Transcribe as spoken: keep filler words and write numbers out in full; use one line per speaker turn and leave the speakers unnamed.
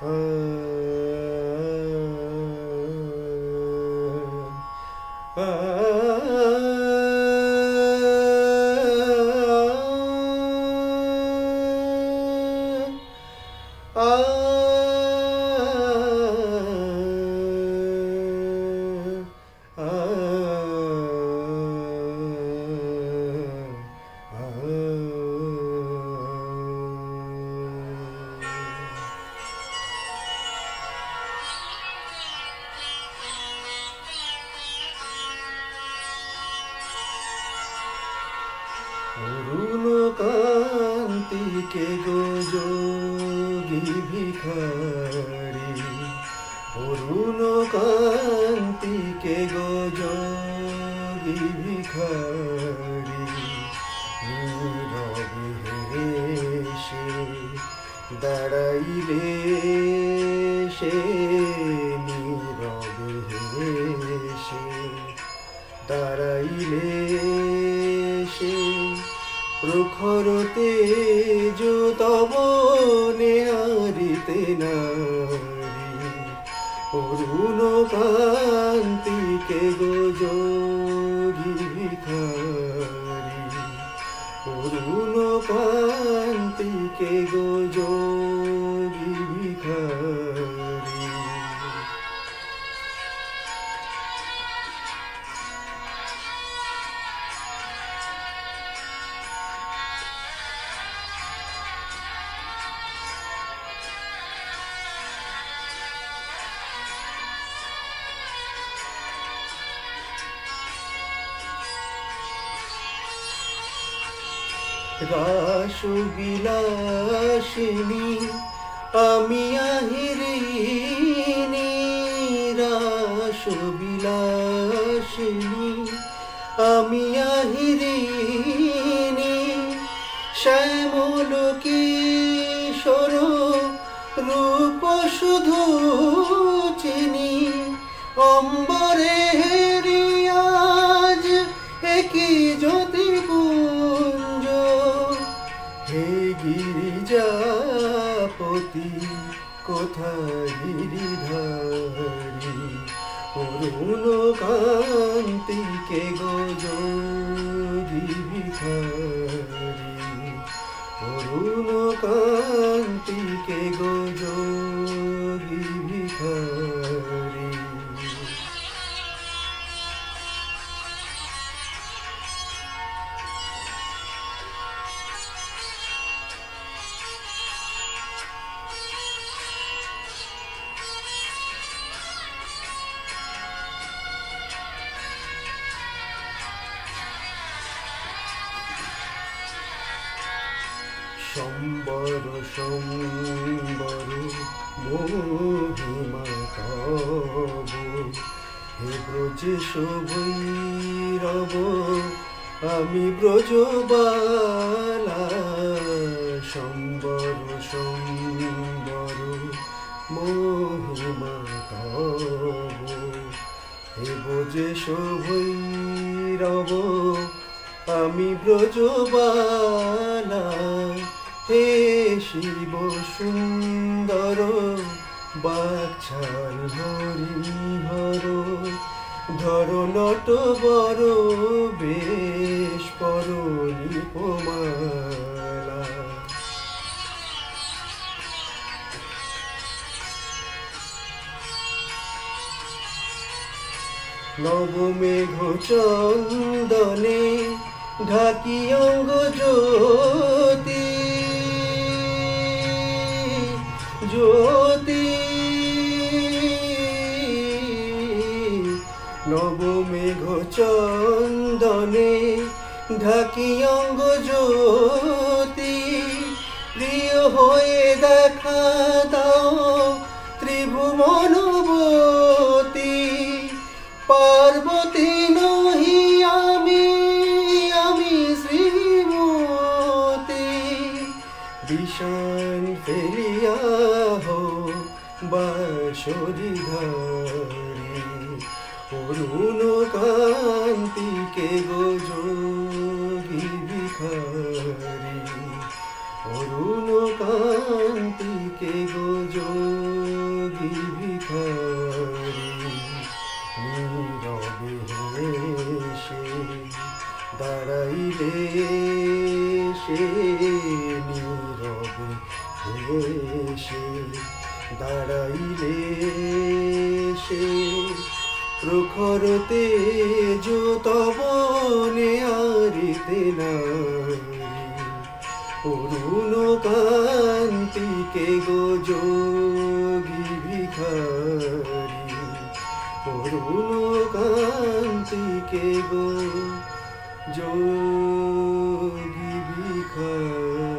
अरुणकांति के गो जोगी भिखारी, अरुणकांति के गो जोगी भिखारी, नीरवे हेसे दाड़ाइले से, नीरवे हेसे दाड़ाइले से, प्रखर तेज तब नेहारिते नारी, अरुणकांति के गो जोगी भिखारी, अरुणकांति के गो जोगी भिखारी। रासবিলাসিনী আমি আহিরিনী, রাসবিলাসিনী আমি আহিরিনী, শ্যামল কিশোর রূপ শুধু চিনি, অম্বরে হেরিয়াজ একই জ্যোতি পুঞ্জ, হে গিরিজাপতি কোথায় গিরিধারী, অরুণকান্তি কে গো যোগী ভিখারী, অরুণকান্তি কে গো যোগী ভিখারী। সম্বর সম্বর মহিমা তব, হে ব্রজেশ ভৈরব আমি ব্রজবালা, সম্বর সম্বর মহিমা তব, হে ব্রজেশ ভৈরব আমি ব্রজবালা, হে শিব সুন্দর বাছাল হরিহর, ধর নট বর বেশ পর নিপমালা, নবমেঘ চন্দনে ঢাকি অঙ্গ জ্যোতি, জ্যোতি নবমেঘ চন্দনে ঢাকি অঙ্গ জ্যোতি, প্রিয় হয়ে দেখা দাও ত্রিভুবনবতী, পার্বতী নহি আমি আমি শ্রীমতী, বিষাণ ফেলিয়া হো বাঁশরী ধারে, অরুণকান্তি কে গো যোগী ভিখারী, অরুণকান্তি কে গো যোগী দাঁড়াইলে সে নীরবে হেসে, দাঁড়াইলে সে প্রখর তেজ তব নেয়ারিতে নারী। অরুণকান্তি কে গো যোগী ভিখারি, অরুণকান্তি কে গো যোগী ভিখারি।